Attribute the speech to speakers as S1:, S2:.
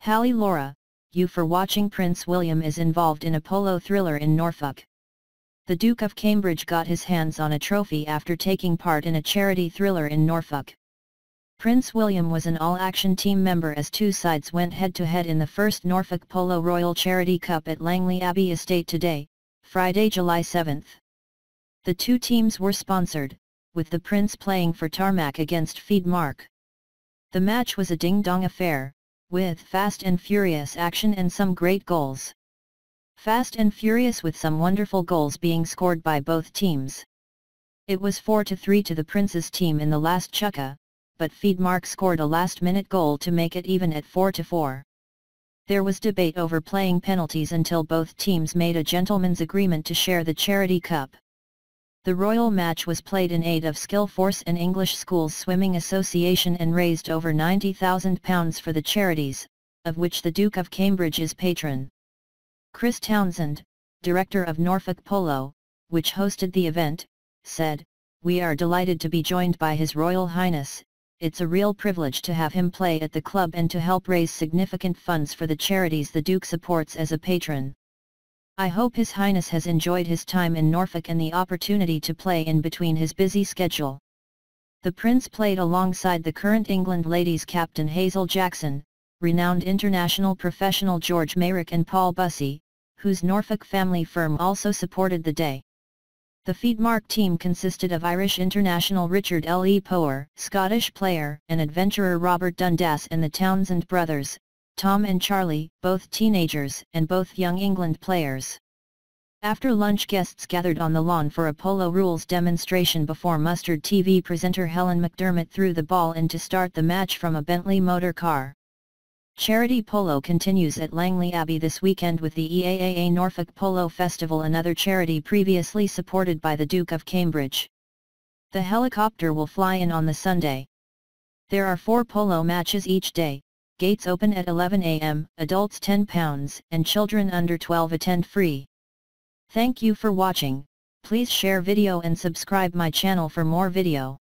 S1: Hallie Laura, you for watching. Prince William is involved in a polo thriller in Norfolk. The Duke of Cambridge got his hands on a trophy after taking part in a charity thriller in Norfolk. Prince William was an all-action team member as two sides went head-to-head in the first Norfolk Polo Royal Charity Cup at Langley Abbey Estate today, Friday, July 7. The two teams were sponsored, with the Prince playing for Tarmac against Feedmark. The match was a ding-dong affair, with fast and furious action and some great goals. Fast and furious with some wonderful goals being scored by both teams. It was 4-3 to the Prince's team in the last chukka, but Feedmark scored a last-minute goal to make it even at 4-4. There was debate over playing penalties until both teams made a gentleman's agreement to share the Charity Cup. The royal match was played in aid of Skillforce and English Schools Swimming Association and raised over £90,000 for the charities, of which the Duke of Cambridge is patron. Chris Townsend, director of Norfolk Polo, which hosted the event, said, "We are delighted to be joined by His Royal Highness. It's a real privilege to have him play at the club and to help raise significant funds for the charities the Duke supports as a patron. I hope His Highness has enjoyed his time in Norfolk and the opportunity to play in between his busy schedule." The Prince played alongside the current England ladies captain Hazel Jackson, renowned international professional George Mayrick and Paul Bussey, whose Norfolk family firm also supported the day. The Feedmark team consisted of Irish international Richard L. E. Power, Scottish player and adventurer Robert Dundas, and the Townsend brothers, Tom and Charlie, both teenagers and both young England players. After lunch, guests gathered on the lawn for a polo rules demonstration before Mustard TV presenter Helen McDermott threw the ball in to start the match from a Bentley motor car. Charity polo continues at Langley Abbey this weekend with the EAAA Norfolk Polo Festival, another charity previously supported by the Duke of Cambridge. The helicopter will fly in on the Sunday. There are 4 polo matches each day, gates open at 11 a.m., adults £10 and children under 12 attend free. Thank you for watching. Please share video and subscribe my channel for more video.